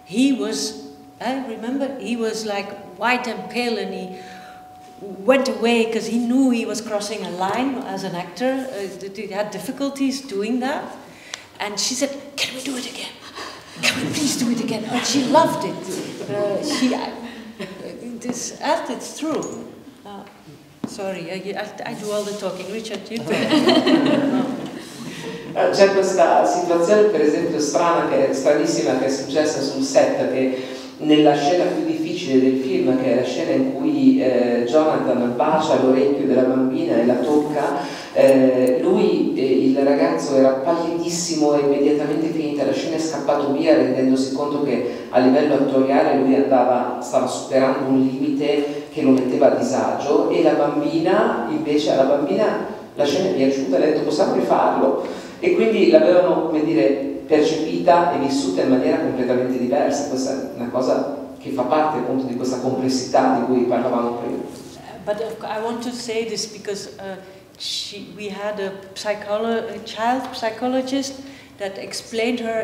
S3: I remember he was like white and pale, and he went away because he knew he was crossing a line as an actor. He had difficulties doing that. And she said, "Can we do it again? Can we please do it again?" And she loved it. It's true. Sorry, I do all the talking. Richard, you talk.
S2: C'è questa situazione, per esempio, stranissima, che è successa sul set, che nella scena più difficile del film, che è la scena in cui Jonathan bacia l'orecchio della bambina e la tocca, il ragazzo era pallidissimo e immediatamente finita la scena è scappato via, rendendosi conto che a livello attoriale lui stava superando un limite che lo metteva a disagio, e la bambina invece, la scena è piaciuta, ha detto possiamo rifarlo, e quindi l'avevano, come dire, percepita e vissuta in maniera completamente diversa. Questa è una cosa che fa parte appunto di questa complessità di cui parlavamo prima.
S3: But I want to say this because we had a child psychologist that explained her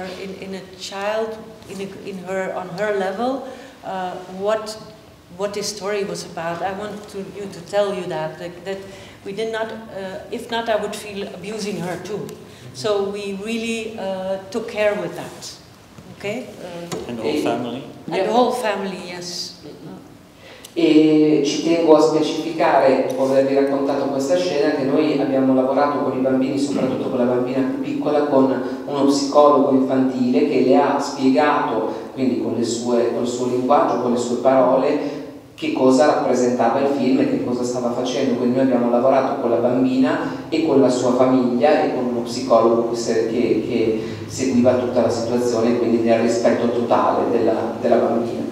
S3: on her level what this story was about. I want you to tell you that we did not, if not, I would feel abusing her too. So we really took care with that. Okay?
S4: And the whole family?
S3: And the whole family, yes.
S2: E ci tengo a specificare, dopo avervi raccontato questa scena, che noi abbiamo lavorato con i bambini, soprattutto con la bambina più piccola, con uno psicologo infantile che le ha spiegato, quindi con il suo linguaggio, con le sue parole, che cosa rappresentava il film e che cosa stava facendo. Quindi noi abbiamo lavorato con la bambina e con la sua famiglia e con uno psicologo che seguiva tutta la situazione, quindi nel rispetto totale della bambina.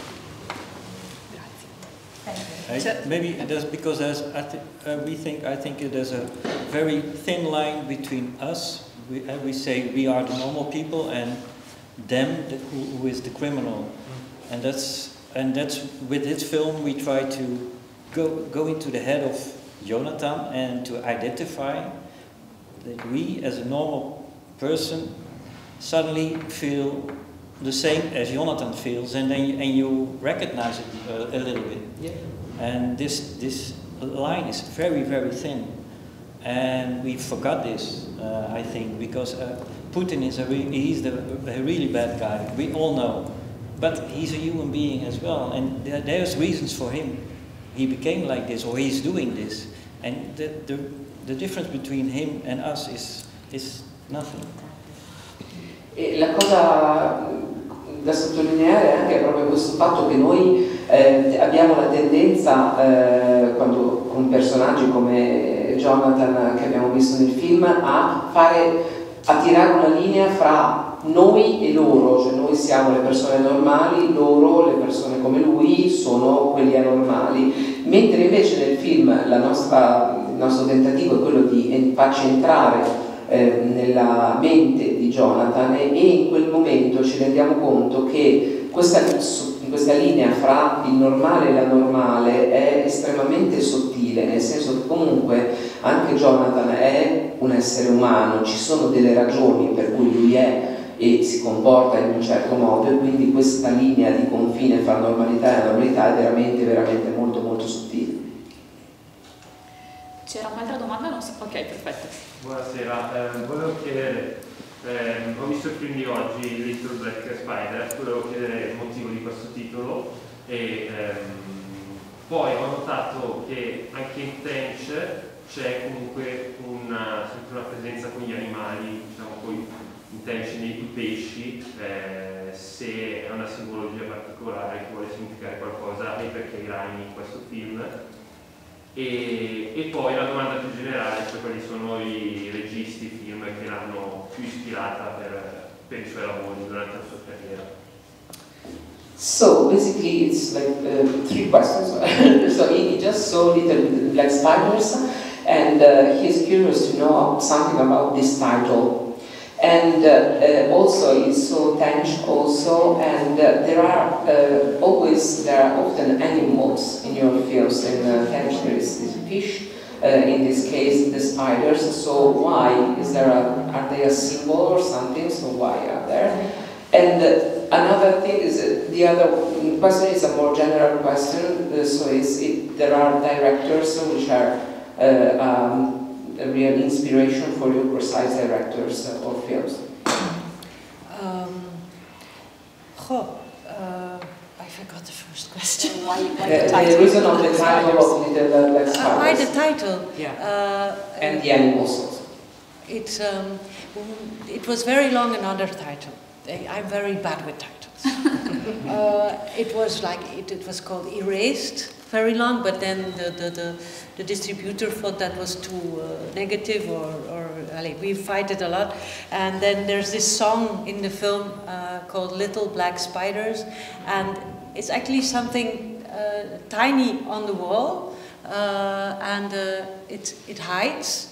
S4: Maybe that's because I think there's a very thin line between us. We say we are the normal people and them, who is the criminal, and that's with this film we try to go into the head of Jonathan and to identify that we, as a normal person, suddenly feel the same as Jonathan feels, and then you recognize it a little bit.
S2: Yeah.
S4: And this line is very, very thin, and we forgot this, I think, because Putin is a really bad guy. We all know, but he's a human being as well, and there's reasons for him. He became like this, or he's doing this, and the difference between him and us is nothing.
S2: E la cosa da sottolineare è anche proprio questo fatto che noi abbiamo la tendenza, quando con personaggi come Jonathan che abbiamo visto nel film, a tirare una linea fra noi e loro, cioè noi siamo le persone normali, loro, le persone come lui, sono quelli anormali, mentre invece nel film il nostro tentativo è quello di farci entrare nella mente di Jonathan e in quel momento ci rendiamo conto che questa linea fra il normale e l'anormale è estremamente sottile, nel senso che comunque anche Jonathan è un essere umano, ci sono delle ragioni per cui lui è e si comporta in un certo modo, e quindi questa linea di confine fra normalità e anormalità è veramente, veramente molto molto sottile.
S1: C'era un'altra domanda? Non so. Ok, perfetto.
S6: Buonasera, volevo chiedere, ho visto il film di oggi, Little Black Spider, volevo chiedere il motivo di questo titolo e poi ho notato che anche in Tench c'è comunque una presenza con gli animali, diciamo poi in Tench nei pesci, se è una simbologia particolare che vuole significare qualcosa e perché i ragni in questo film. E poi la domanda più generale, cioè quali sono i registi, i film che l'hanno più ispirata per i suoi lavori durante la sua carriera.
S2: So basically it's like 3 questions. So he just saw Little Black Spiders and he's curious to know something about this title. And also he saw Tench also, and there are often animals in your films. In Tench there is this fish, in this case the spiders. So why are they a symbol or something? So why are there? And another thing is the other question is a more general question. So there are directors which are a real inspiration for you, precise directors of films?
S3: I forgot the first question.
S1: Why the title?
S2: The reason of the title of Little Black Spiders.
S3: Why the title?
S2: Yeah. And the animals also.
S3: It was very long, another title. I'm very bad with titles. It was called Erased, very long, but then the distributor thought that was too negative, or we fight it a lot. And then there's this song in the film called Little Black Spiders, and it's actually something tiny on the wall, and it hides.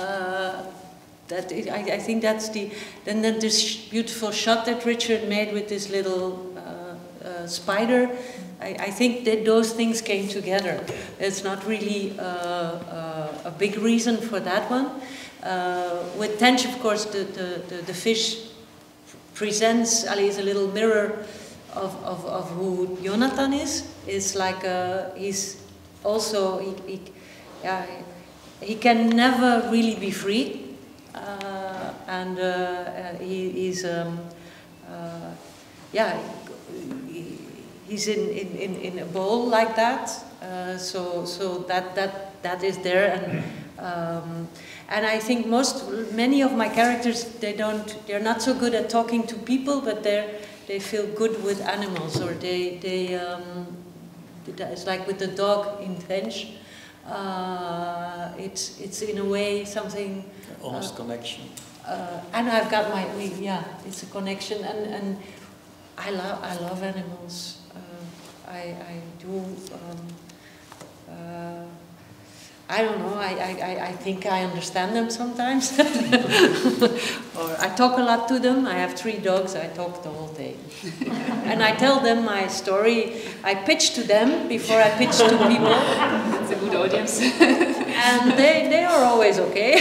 S3: I think that's then this beautiful shot that Richard made with this little spider. I think that those things came together. It's not really a big reason for that one. With Tench, of course, the fish presents, is a little mirror of who Jonathan is. It's like he's also, he can never really be free. And he's he's in a bowl like that, So that is there, and I think many of my characters, they're not so good at talking to people, but they feel good with animals, or it's like with the dog in French. It's in a way something
S4: honest connection.
S3: And I've got it's a connection, and I love animals. I do. I don't know. I think I understand them sometimes, or I talk a lot to them. I have 3 dogs. I talk the whole day, and I tell them my story. I pitch to them before I pitch to people.
S1: It's a good audience,
S3: and they are always okay.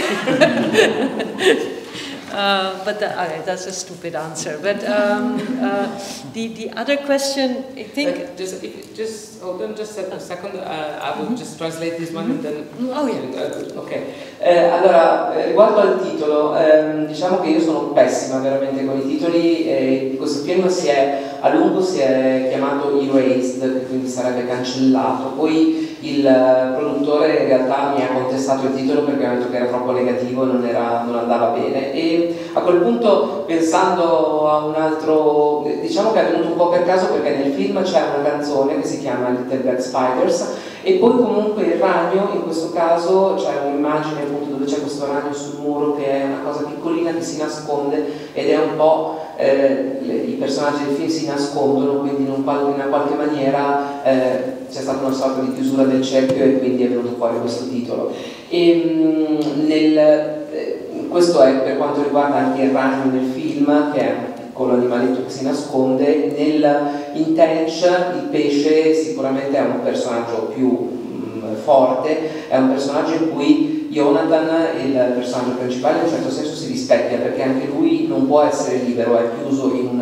S3: But that's a stupid answer. But the other question, I think.
S2: Just hold on just a second. I will just translate this one and then.
S3: Oh yeah.
S2: Ok. Allora, riguardo al titolo, diciamo che io sono pessima veramente con i titoli. Questo film a lungo si è chiamato Erased, quindi sarebbe cancellato. Poi il produttore in realtà mi ha contestato il titolo perché ha detto che era troppo negativo e non andava bene. E a quel punto, pensando a un altro, diciamo che è venuto un po' per caso, perché nel film c'è una canzone che si chiama Little Black Spiders, e poi comunque il ragno, in questo caso c'è un'immagine appunto dove c'è questo ragno sul muro che è una cosa piccolina che si nasconde, ed è un po' i personaggi del film si nascondono, quindi in una qualche maniera c'è stata una sorta di chiusura del cerchio e quindi è venuto fuori questo titolo. E questo è per quanto riguarda anche il ragno nel film, che è un piccolo animaletto che si nasconde. In Tench il pesce sicuramente è un personaggio più forte, è un personaggio in cui Jonathan, il personaggio principale, in un certo senso si rispecchia, perché anche lui non può essere libero, è chiuso in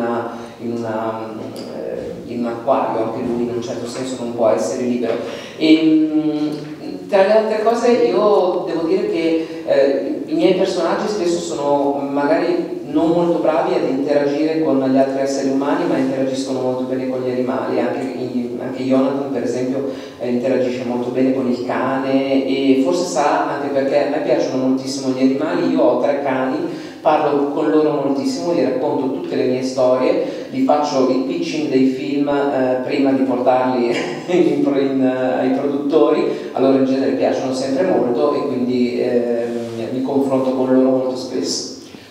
S2: un acquario, anche lui in un certo senso non può essere libero. E tra le altre cose io devo dire che i miei personaggi spesso sono magari non molto bravi ad interagire con gli altri esseri umani, ma interagiscono molto bene con gli animali. Anche Jonathan, per esempio, interagisce molto bene con il cane, e forse sarà anche perché a me piacciono moltissimo gli animali. Io ho 3 cani, parlo con loro moltissimo, gli racconto tutte le mie storie, gli faccio il pitching dei film prima di portarli ai produttori. A loro in genere piacciono sempre molto e quindi mi confronto con loro molto spesso.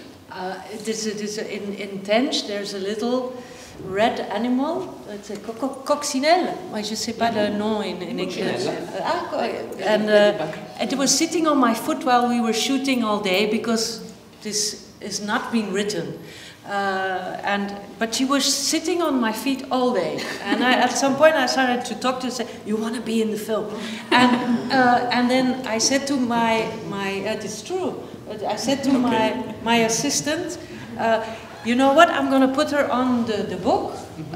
S3: In Tench there's a little red animal, it's a coccinelle, I just say pas le nom in English. And it was sitting on my foot while we were shooting all day, because this is not being written. But she was sitting on my feet all day, and at some point I started to talk to her, say, "You want to be in the film?" And then I said to my it's true. I said to my assistant, "You know what? I'm going to put her on the book,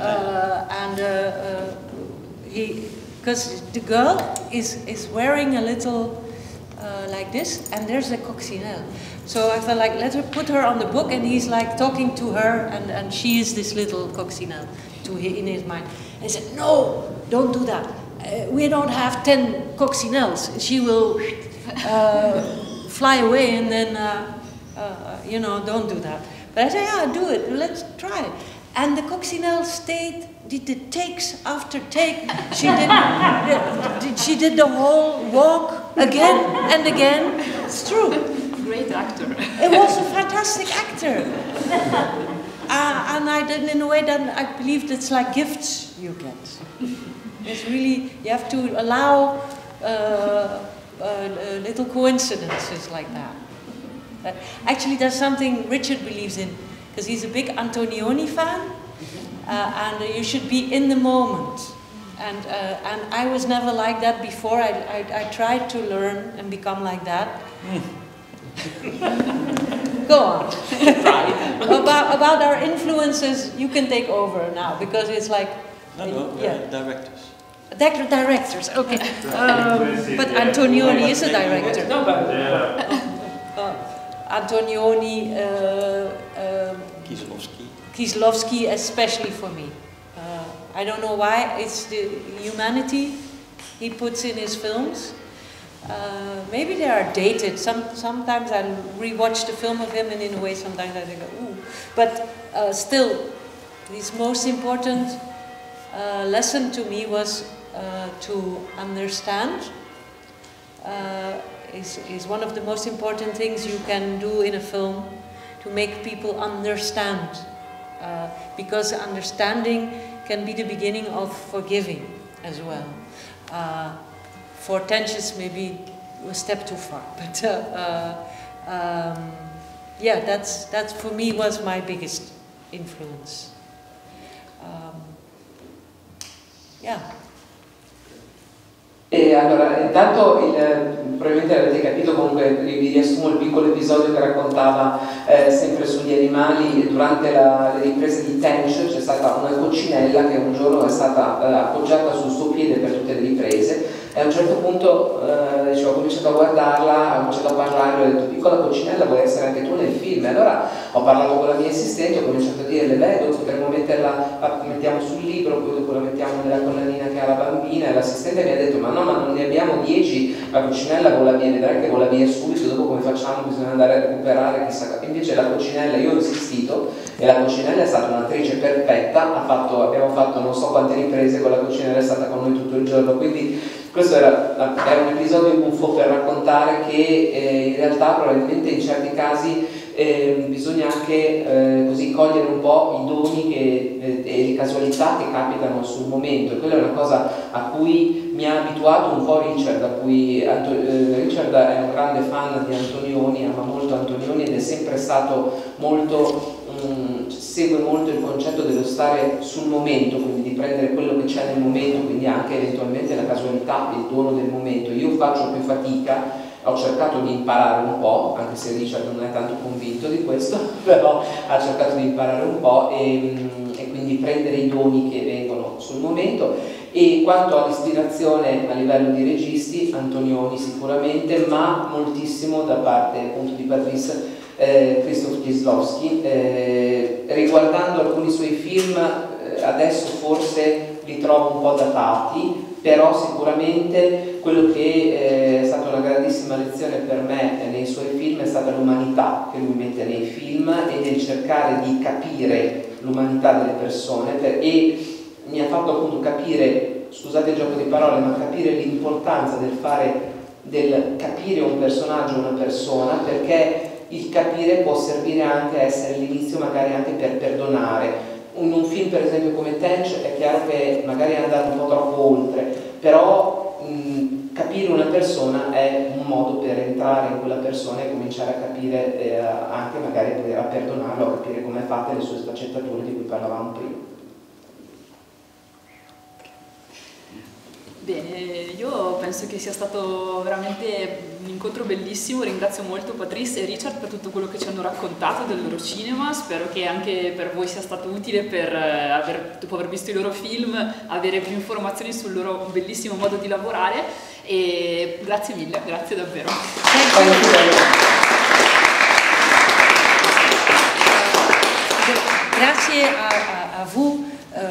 S3: because the girl is wearing a little like this, and there's a coccinelle." So I felt like, put her on the book, and he's like talking to her, and she is this little coccinelle in his mind. And he said, "No, don't do that. We don't have 10 coccinelles. She will fly away, and then, don't do that." But I said, "Yeah, do it. Let's try." And the coccinelle did the takes after take. She did the whole walk again and again. It's true.
S1: Great actor.
S3: It was a fantastic actor. And I did in a way that I believe it's like gifts you get. It's really, you have to allow little coincidences like that. Actually, there's something Richard believes in, because he's a big Antonioni fan, and you should be in the moment. And I was never like that before. I tried to learn and become like that. Go on. about our influences, you can take over now, because it's like
S4: directors.
S3: Directors, okay. But Antonioni is a director.
S2: No, but
S3: Antonioni,
S4: Kieslowski,
S3: especially for me. I don't know why. It's the humanity he puts in his films. Maybe they are dated. Sometimes I rewatch the film of him, and in a way, sometimes I think, ooh. But still, his most important lesson to me was to understand. Is one of the most important things you can do in a film, to make people understand, because understanding can be the beginning of forgiving as well. For Tench maybe a step too far, but yeah, that's for me was my biggest influence. Yeah.
S2: E allora, intanto probabilmente avete capito, comunque vi riassumo il piccolo episodio che raccontava sempre sugli animali. Durante le riprese di Tench c'è stata una coccinella che un giorno è stata appoggiata sul suo piede per tutte le riprese, e a un certo punto ho cominciato a guardarla, ho cominciato a parlare, ho detto: piccola coccinella, vuoi essere anche tu nel film? E allora ho parlato con la mia assistente, ho cominciato a dirle: beh, dopo potremmo metterla, la mettiamo sul libro, poi dopo la mettiamo nella collanina che ha la bambina. E l'assistente mi ha detto: ma no, ma non ne abbiamo 10, la coccinella vola via, vedrai che vola via subito, dopo come facciamo? Bisogna andare a recuperare, chissà. Invece la coccinella, io ho insistito, e la coccinella è stata un'attrice perfetta, abbiamo fatto non so quante riprese con la coccinella, è stata con noi tutto il giorno, quindi questo era un episodio buffo per raccontare che in realtà probabilmente in certi casi bisogna anche così cogliere un po' i doni e le casualità che capitano sul momento, e quella è una cosa a cui mi ha abituato un po' Richard, Richard è un grande fan di Antonioni, ama molto Antonioni, ed è sempre stato molto segue molto il concetto dello stare sul momento, quindi di prendere quello che c'è nel momento, quindi anche eventualmente la casualità, il dono del momento. Io faccio più fatica, ho cercato di imparare un po', anche se Richard non è tanto convinto di questo, però ha cercato di imparare un po' e quindi prendere i doni che vengono sul momento. E quanto all'ispirazione a livello di registi, Antonioni sicuramente, ma moltissimo da parte appunto di Patrice Krzysztof Kieslowski. Riguardando alcuni suoi film, adesso forse li trovo un po' datati, però sicuramente quello che è stata una grandissima lezione per me nei suoi film è stata l'umanità che lui mette nei film, e nel cercare di capire l'umanità delle persone, e mi ha fatto appunto capire, scusate il gioco di parole, ma capire l'importanza del capire un personaggio, una persona, perché il capire può servire anche a essere l'inizio magari anche per perdonare. In un film per esempio come Tench è chiaro che magari è andato un po' troppo oltre, però capire una persona è un modo per entrare in quella persona e cominciare a capire anche magari a perdonarlo, a capire come è fatte le sue sfaccettature di cui parlavamo prima.
S1: Bene, io penso che sia stato veramente un incontro bellissimo, ringrazio molto Patrice e Richard per tutto quello che ci hanno raccontato del loro cinema, spero che anche per voi sia stato utile dopo aver visto i loro film, avere più informazioni sul loro bellissimo modo di lavorare, e grazie mille, grazie davvero.
S3: Grazie a vous,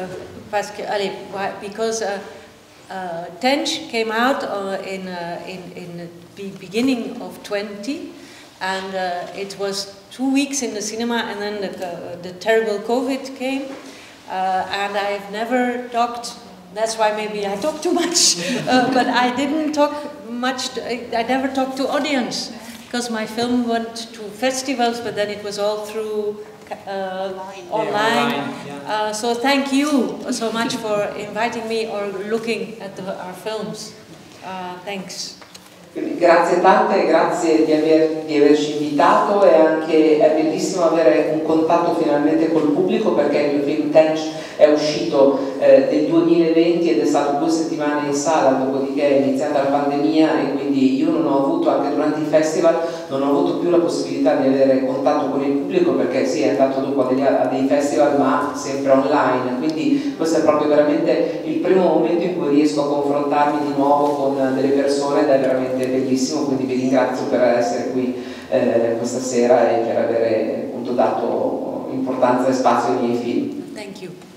S3: because Tench came out in the beginning of 20, and it was 2 weeks in the cinema, and then the terrible COVID came, and I've never talked. That's why maybe I talk too much, but I didn't talk much. I never talked to audience, because my film went to festivals, but then it was all through online. Yeah. So thank you so much for inviting me or looking at our films. Thanks.
S2: Quindi grazie tante, grazie di averci invitato, e anche è bellissimo avere un contatto finalmente col pubblico, perché il mio film Tench è uscito nel 2020 ed è stato 2 settimane in sala, dopodiché è iniziata la pandemia, e quindi io non ho avuto, anche durante i festival, non ho avuto più la possibilità di avere contatto con il pubblico, perché sì, è andato dopo a dei festival, ma sempre online, quindi questo è proprio veramente il primo momento in cui riesco a confrontarmi di nuovo con delle persone, ed è veramente bellissimo, quindi vi ringrazio per essere qui questa sera e per avere appunto dato importanza e spazio ai miei film.
S3: Thank you.